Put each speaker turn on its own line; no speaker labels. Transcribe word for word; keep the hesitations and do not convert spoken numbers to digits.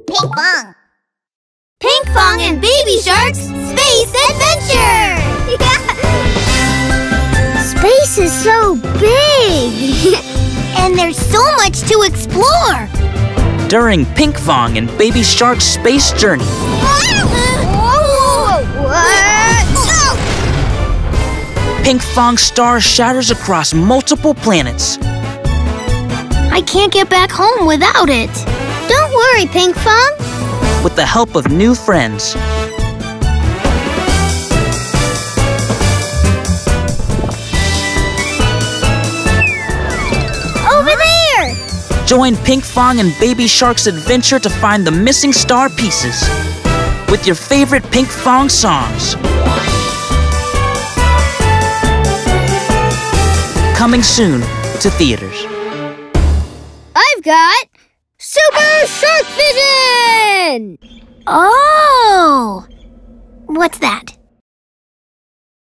Pinkfong. Pinkfong and Baby Shark's Space Adventure! Space is so big! And there's so much to explore!
During Pinkfong and Baby Shark's space journey. Pinkfong's star shatters across multiple planets.
I can't get back home without it. Don't worry, Pinkfong.
With the help of new friends.
Over there!
Join Pinkfong and Baby Shark's adventure to find the missing star pieces with your favorite Pinkfong songs. Coming soon to theaters.
I've got Super Shark Vision! Oh! What's that?